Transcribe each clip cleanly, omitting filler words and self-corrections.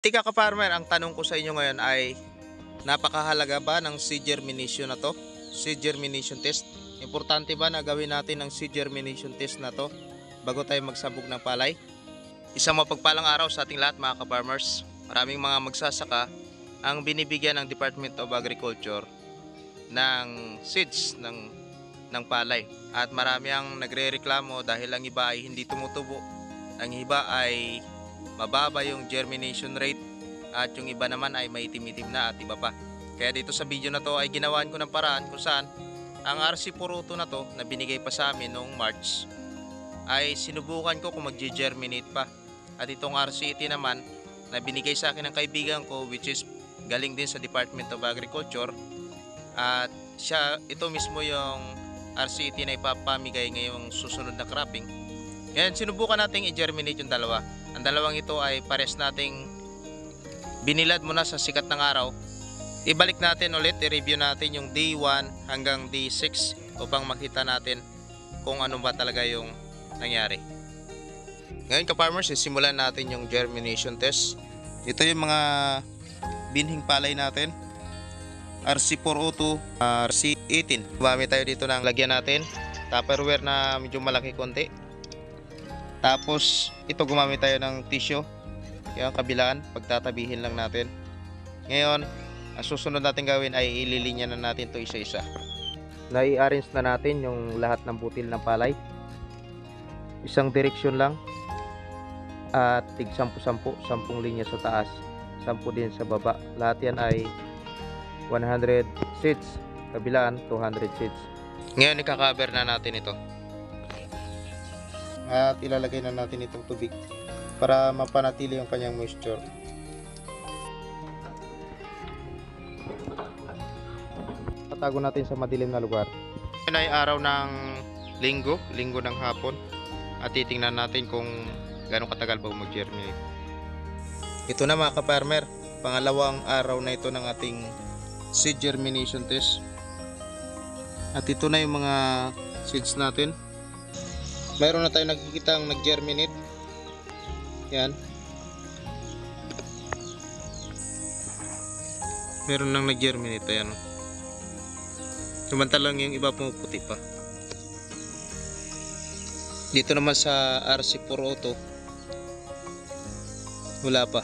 Tika ka-farmer, ang tanong ko sa inyo ngayon ay napakahalaga ba ng seed germination na to? Seed germination test. Importante ba na gawin natin ang seed germination test na to bago tayo magsabog ng palay? Isang mapagpalang araw sa ating lahat mga ka-farmers. Maraming mga magsasaka ang binibigyan ng Department of Agriculture ng seeds ng palay. At marami ang nagre-reklamo dahil ang iba ay hindi tumutubo. Ang iba ay mababa yung germination rate at yung iba naman ay maitim-itim na at iba pa. Kaya dito sa video na to ay ginawaan ko ng paraan kung saan ang RC Poroto na to na binigay pa sa amin noong March ay sinubukan ko kung mag-germinate pa. At itong RCET naman na binigay sa akin ng kaibigan ko, which is galing din sa Department of Agriculture, at ito mismo yung RCET na ipapamigay ngayong susunod na cropping. Ngayon sinubukan nating i-germinate yung dalawa. Ang dalawang ito ay pares nating binilad muna sa sikat ng araw. Ibalik natin ulit, i-review natin yung day 1 hanggang day 6 upang makita natin kung ano ba talaga yung nangyari. Ngayon ka-farmers, simulan natin yung germination test. Ito yung mga binhing palay natin. RC402, RC18. Gumamit tayo dito ng lagyan natin Tupperware na medyo malaki konti. Tapos ito gumamit tayo ng tissue. Yung kabilaan, pagtatabihin lang natin. Ngayon, ang susunod natin gawin ay ililinya na natin to isa-isa. Nai-arrange na natin yung lahat ng butil ng palay. Isang direksyon lang. At tig 10-10, 10 linya sa taas, 10 din sa baba. Lahat yan ay 100 seeds, kabilaan 200 seeds. Ngayon ika-cover na natin ito. At ilalagay na natin itong tubig para mapanatili yung kanyang moisture. Patago natin sa madilim na lugar. Ngayon ay araw ng linggo ng hapon. At titingnan natin kung gano'ng katagal ba mag-germinate. Ito na mga ka-farmer, pangalawang araw na ito ng ating seed germination test. At ito na yung mga seeds natin. Mayroon na tayong nakikita ang nag-germinate. Yan. Meron nang nag-germinate. Ayan. Samantalang yung iba pumuputi pa. Dito naman sa RC Poroto, wala pa.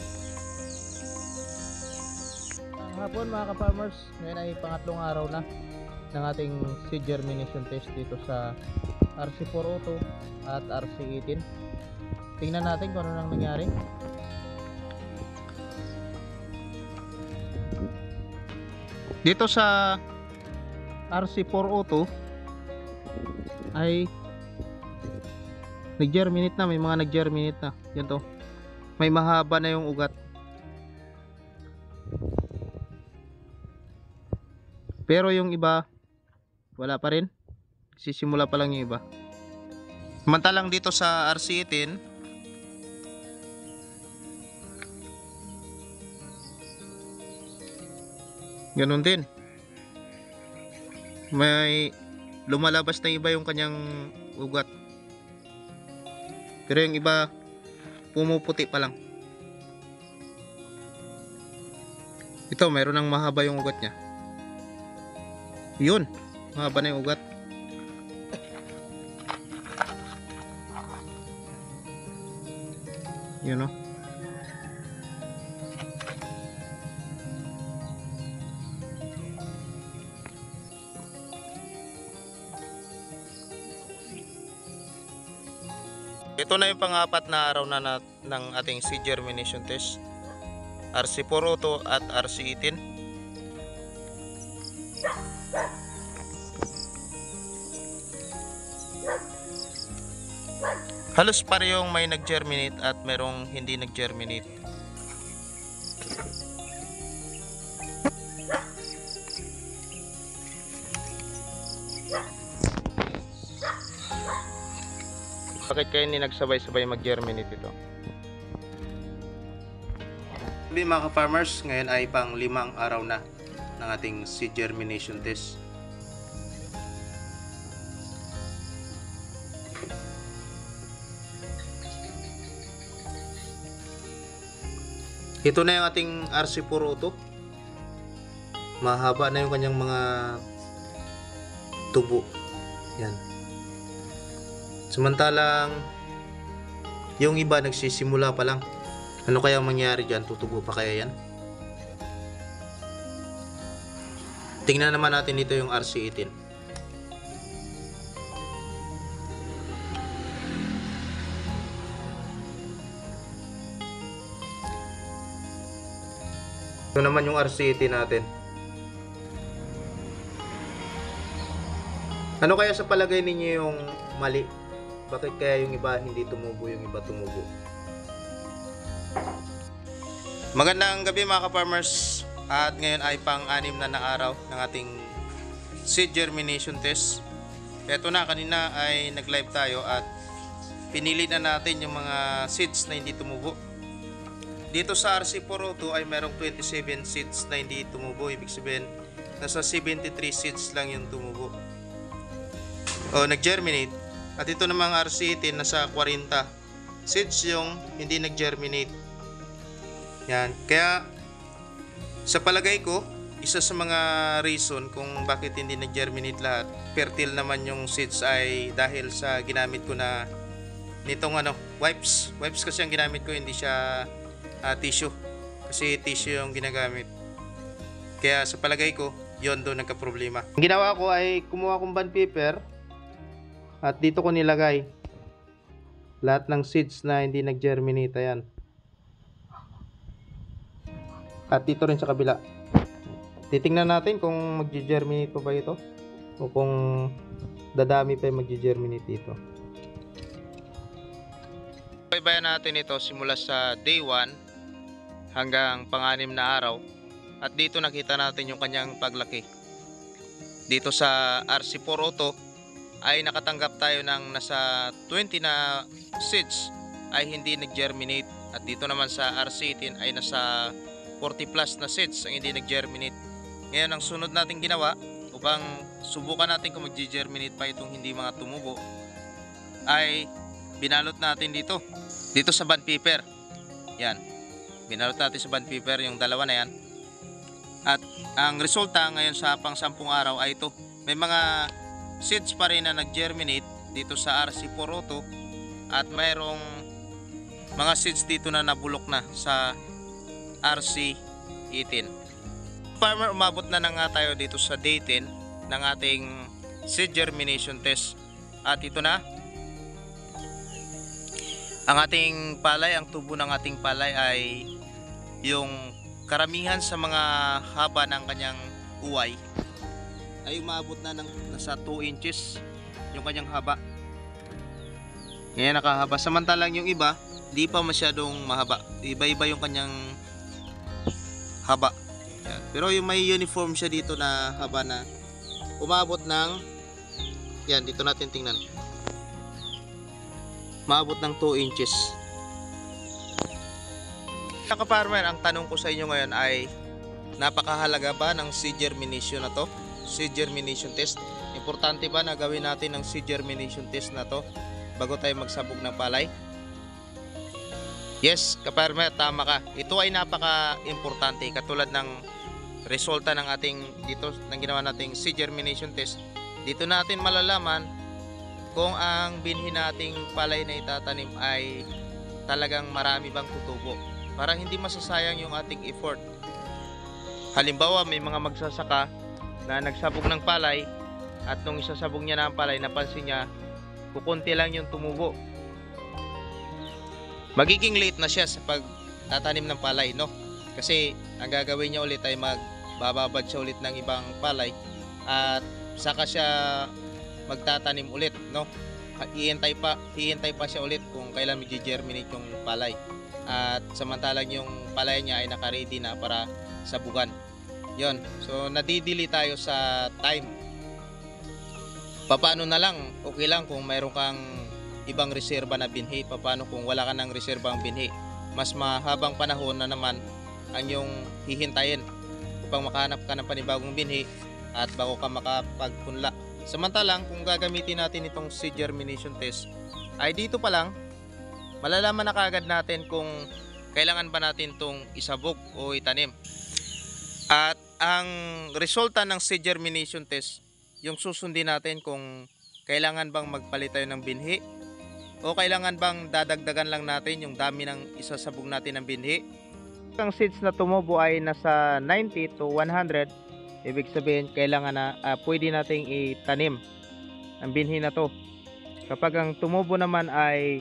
Ang hapon mga ka-farmers, ngayon ay pangatlong araw na ng ating seed germination test dito sa RC402 at RC18. Tingnan natin kung ano nang nangyari. Dito sa RC402 ay nag-germinate na, may mga nag-germinate na. Yan to. May mahaba na yung ugat. Pero yung iba wala pa rin. Sisimula pa lang yung iba. Samantalang dito sa RC18 ganun din. May lumalabas na iba yung kanyang ugat. Pero yung iba pumuputi pa lang. Ito mayroon ng mahaba yung ugat niya. Yun, mahaba na yung ugat. Yun o. Ito na yung pang-apat na araw na ng ating seed germination test. RC402 at RC18. Halos parehong may nag-germinate at merong hindi nag-germinate. Bakit kayo hindi nagsabay-sabay mag-germinate ito? Sabi mga ka-farmers, ngayon ay pang 5 araw na ng ating seed germination test. Ito na yung ating RC402. Mahaba na yung kanyang mga tubo. Yan. Samantalang yung iba nagsisimula pa lang. Ano kaya mangyari dyan? Tutubo pa kaya yan? Tingnan naman natin dito yung RC18. Ito naman yung RC18 natin. Ano kaya sa palagay ninyo yung mali? Bakit kaya yung iba hindi tumubo, yung iba tumubo? Magandang gabi mga ka-farmers. At ngayon ay pang-anim na araw ng ating seed germination test. Ito na, kanina ay nag-live tayo at pinili na natin yung mga seeds na hindi tumubo. Dito sa RC402 ay merong 27 seeds na hindi tumubo. Ibig sabihin, nasa 73 seeds lang yung tumubo o nag-germinate. At ito namang RC18 nasa 40 seeds yung hindi nag-germinate. Yan. Kaya sa palagay ko, isa sa mga reason kung bakit hindi nag-germinate lahat, fertile naman yung seeds ay dahil sa ginamit ko na nitong wipes. Wipes kasi ang ginamit ko, hindi siya tissue. Kasi tissue yung ginagamit. Kaya sa palagay ko, yon doon nagka-problema. Ang ginawa ko ay kumuha kong bond paper at dito ko nilagay lahat ng seeds na hindi nag-germinate. Ayan. At dito rin sa kabila. Titingnan natin kung mag-germinate pa ba ito o kung dadami pa yung mag-germinate dito. Baybayan natin ito simula sa day 1 hanggang pang-anim na araw. At dito nakita natin yung kanyang paglaki. Dito sa RC402 ay nakatanggap tayo ng nasa 20 na seeds ay hindi nag-germinate. At dito naman sa RC18 ay nasa 40 plus na seeds ang hindi nag-germinate. Ngayon ang sunod natin ginawa upang subukan natin kung mag-germinate pa itong hindi mga tumubo ay binalot natin dito sa bond paper. Yan. Binalot natin sa bond paper yung dalawa na yan. At ang resulta ngayon sa pang 10 araw ay ito. May mga seeds pa rin na nag-germinate dito sa RC402 at mayroong mga seeds dito na nabulok na sa RC18. Farmer, umabot na nga tayo dito sa day 10 ng ating seed germination test. At ito na ang ating palay. Ang tubo ng ating palay ay yung karamihan sa mga haba ng kanyang uway ay umabot na ng nasa 2 inches yung kanyang haba. Ngayon nakahaba. Samantalang yung iba di pa masyadong mahaba. Iba-iba yung kanyang haba. Yan. Pero yung may uniform siya dito na haba na umabot ng, yan, dito natin tingnan, maabot ng 2 inches. Mga ka-farmer, ang tanong ko sa inyo ngayon ay napakahalaga ba ng seed germination na to? Seed germination test. Importante ba na gawin natin ng seed germination test na to bago tayo magsabog ng palay? Yes, ka-farmer, tama ka. Ito ay napaka-importante. Katulad ng resulta ng ating dito ng ginawa nating seed germination test. Dito natin malalaman kung ang binhi nating palay na itatanim ay talagang marami bang tutubo, para hindi masasayang yung ating effort. Halimbawa, may mga magsasaka na nagsabog ng palay at nung isasabog niya na ang palay, napansin niya kukunti lang yung tumubo. Magiging late na siya sa pagtatanim ng palay, no? Kasi ang gagawin niya ulit ay magbababad siya ulit ng ibang palay at saka siya magtatanim ulit, no? Hihintay pa siya ulit kung kailan mag-germinate yung palay. At samantalang yung palay niya ay naka-ready na para sabugan. Yon. So nadidili tayo sa time. Paano na lang? Okay lang kung mayroon kang ibang reserba na binhi. Paano kung wala ka ng reserbang binhi? Mas mahabang panahon na naman ang yung hihintayin upang makahanap ka ng panibagong binhi at bago ka makapagpunla. Samantalang kung gagamitin natin itong seed germination test, ay dito pa lang malalaman na kaagad natin kung kailangan ba natin itong isabog o itanim. At ang resulta ng seed germination test, yung susundin natin kung kailangan bang magpalit tayo ng binhi o kailangan bang dadagdagan lang natin yung dami ng isasabog natin ng binhi. Ang seeds na tumubo ay nasa 90 to 100, ibig sabihin kailangan na pwede nating itanim ang binhi na to. Kapag ang tumubo naman ay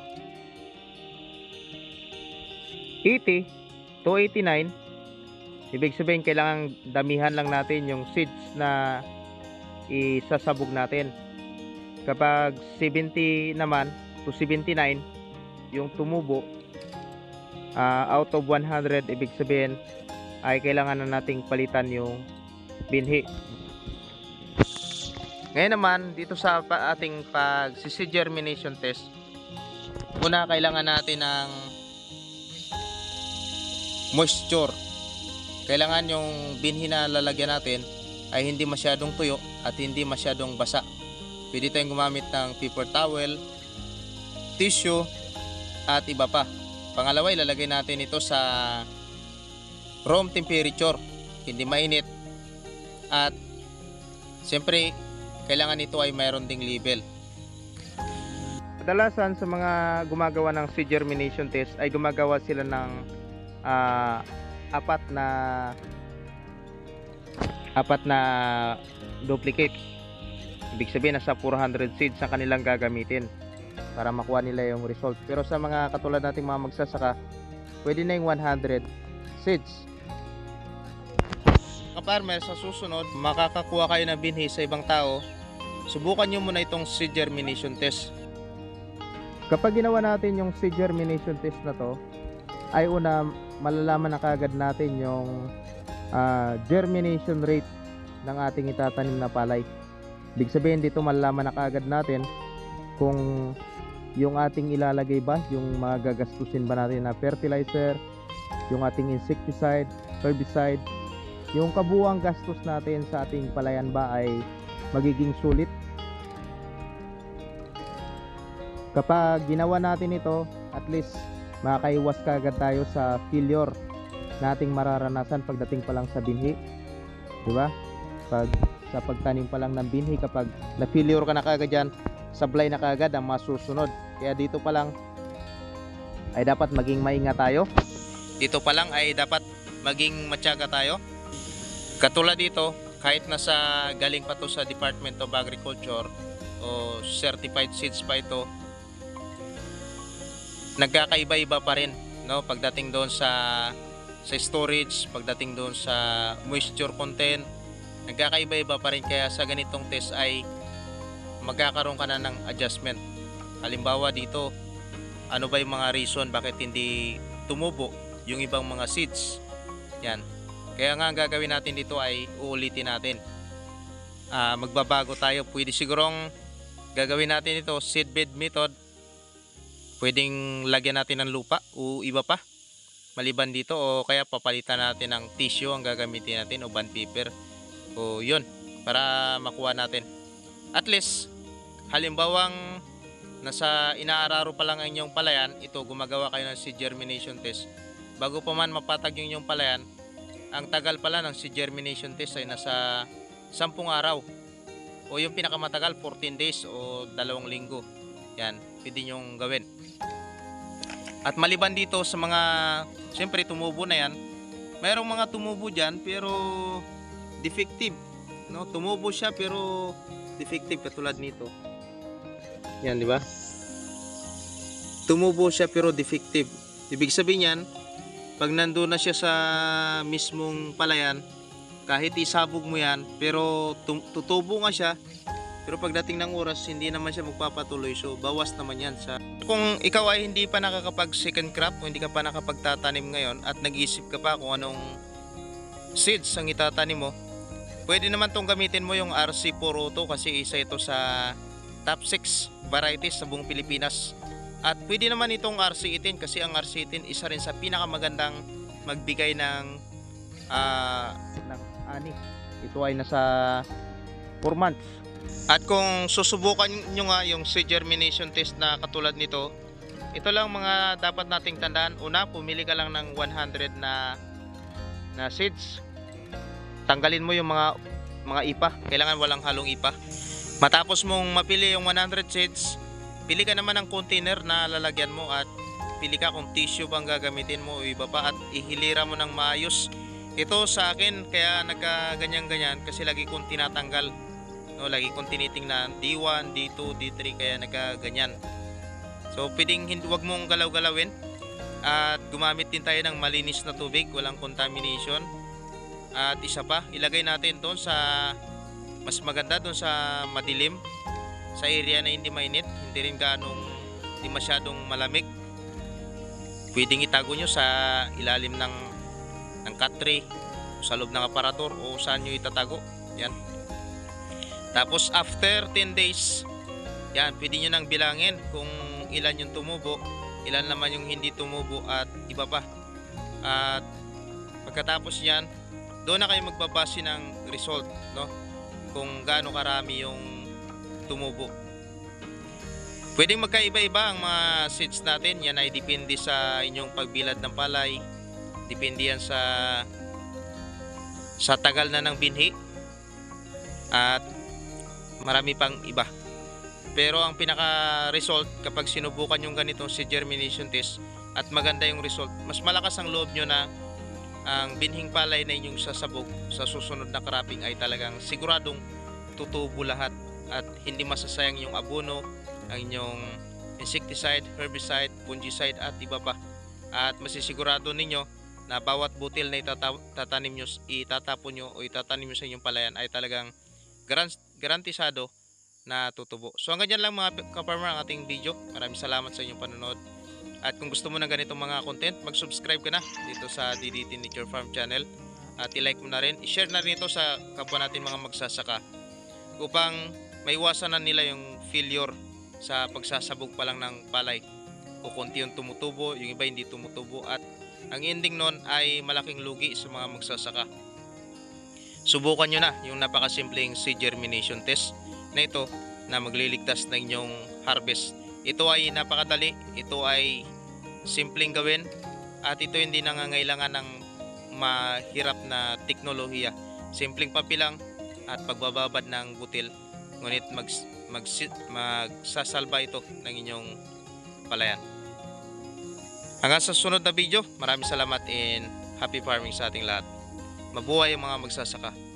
80 to 89, ibig sabihin kailangan damihan lang natin yung seeds na isasabog natin. Kapag 70 naman to 79 yung tumubo, out of 100, ibig sabihin ay kailangan na nating palitan yung binhi. Ngayon naman dito sa ating seed germination test, una kailangan natin ng moisture. Kailangan yung binhi na lalagyan natin ay hindi masyadong tuyo at hindi masyadong basa. Pwede tayong gumamit ng paper towel, tissue at iba pa. Pangalawa, ilalagay natin ito sa room temperature, hindi mainit. At siyempre kailangan ito ay mayroon ding label. Kadalasan sa mga gumagawa ng seed germination test ay gumagawa sila ng apat na duplicate. Ibig sabihin nasa 400 seeds ang kanilang gagamitin para makuha nila yung result. Pero sa mga katulad nating mga magsasaka, pwede na yung 100 seeds. Kaparmer, sa susunod makakakuha kayo ng binhi sa ibang tao, subukan nyo muna itong seed germination test. Kapag ginawa natin yung seed germination test na to, ay una malalaman na kagad natin yung germination rate ng ating itatanim na palay. Ibig sabihin dito malalaman na kagad natin kung yung ating ilalagay ba, yung mga gagastusin ba natin na fertilizer, yung ating insecticide, herbicide, yung kabuuang gastos natin sa ating palayan ba ay magiging sulit. Kapag ginawa natin ito, at least makakaiwas kagad tayo sa failure na ating mararanasan pagdating pa lang sa binhi, di ba? Sa pagtanim pa lang ng binhi, kapag na-failure ka na kagad dyan, sablay na kagad ang masusunod. Kaya dito pa lang ay dapat maging maingat tayo. Dito pa lang ay dapat maging matyaga tayo. Katulad dito, kahit nasa galing pa to sa Department of Agriculture o certified seeds pa ito, nagkakaiba-iba pa rin, no? Pagdating doon sa storage, pagdating doon sa moisture content, nagkakaiba-iba pa rin. Kaya sa ganitong test ay magkakaroon ka na ng adjustment. Halimbawa dito, ano ba yung mga reason bakit hindi tumubo yung ibang mga seeds. Yan. Kaya nga ang gagawin natin dito ay uulitin natin. Magbabago tayo. Pwede sigurong gagawin natin ito seed bed method. Pwedeng lagyan natin ng lupa o iba pa maliban dito, o kaya papalitan natin ng tissue ang gagamitin natin o bond paper o yun, para makuha natin. At least halimbawang nasa inaararo pa lang ang inyong palayan, ito gumagawa kayo ng seed germination test. Bago pa man mapatag yung inyong palayan, ang tagal pala ng seed germination test ay nasa 10 araw o yung pinakamatagal 14 days o 2 linggo. Yan, pwede nyong gawin. At maliban dito sa mga, siyempre tumubo na yan, mayroong mga tumubo dyan pero defective, no? Tumubo siya pero defective, katulad nito. Yan, di ba? Tumubo siya pero defective. Ibig sabihin yan, pag nandun na siya sa mismong palayan, kahit isabog mo yan, pero tutubo nga siya, pero pagdating ng oras, hindi naman siya magpapatuloy. So, bawas naman yan. Kung ikaw ay hindi pa nakakapag second crop, o hindi ka pa nakapagtatanim ngayon, at nag-isip ka pa kung anong seeds ang itatanim mo, pwede naman tong gamitin mo yung RC402 kasi isa ito sa top 6 varieties sa buong Pilipinas. At pwede naman itong RC18 kasi ang RC18 isa rin sa pinakamagandang magbigay ng ani. Ito ay nasa 4 months. At kung susubukan nyo nga yung seed germination test na katulad nito, ito lang mga dapat nating tandaan. Una, pumili ka lang ng 100 na seeds. Tanggalin mo yung mga ipa. Kailangan walang halong ipa. Matapos mong mapili yung 100 seeds, pili ka naman ng container na lalagyan mo at pili ka kung tissue bang gagamitin mo o iba pa at ihilira mo ng maayos. Ito sa akin kaya nagkaganyan-ganyan kasi lagi kong tinatanggal. No, lagi kong tinitingnan D1, D2, D3 kaya nagkaganyan. So pwedeng wag mong galaw-galawin at gumamit din tayo ng malinis na tubig, walang contamination. At isa pa, ilagay natin doon sa mas maganda, doon sa madilim, sa area na hindi mainit, hindi rin hindi masyadong malamig. Pwedeng itago nyo sa ilalim ng cut tree, sa loob ng aparador o saan nyo itatago. Yan. Tapos after 10 days, yan, pwede nyo nang bilangin kung ilan yung tumubo, ilan naman yung hindi tumubo at iba pa. At pagkatapos yan, doon na kayo magbabase ng result, no? Kung gaano karami yung tumubo. Pwedeng magkaiba-iba ang mga seeds natin. Yan ay depende sa inyong pagbilad ng palay. Depende yan sa tagal na ng binhi. At marami pang iba. Pero ang pinaka-result kapag sinubukan yung ganitong seed germination test at maganda yung result, mas malakas ang loob nyo na ang binhing palay na inyong sasabog sa susunod na cropping ay talagang siguradong tutubo lahat at hindi masasayang yung abono, ang inyong insecticide, herbicide, fungicide at iba pa. At masisigurado ninyo na bawat butil na itatanim nyo, itatapon nyo o itatanim nyo sa inyong palayan ay talagang garantisado na tutubo. So hanggang dyan lang mga ka-farmer ang ating video. Maraming salamat sa inyong panonood. At kung gusto mo ng ganitong mga content, mag-subscribe ka na dito sa DDT Nature Farm Channel. At i-like mo na rin, i-share na rin ito sa kapwa natin mga magsasaka upang maiwasan na nila yung failure sa pagsasabog pa lang ng palay. O konti yung tumutubo, yung iba hindi tumutubo at ang ending nun ay malaking lugi sa mga magsasaka. Subukan nyo na yung napakasimpleng seed germination test na ito na magliligtas ng inyong harvest. Ito ay napakadali, ito ay simpleng gawin at ito hindi nangangailangan ng mahirap na teknolohiya. Simpleng papilang at pagbababad ng butil. Ngunit magsasalba ito ng inyong palayan. Hanggang sa sunod na video, maraming salamat and happy farming sa ating lahat. Mabuhay ang mga magsasaka.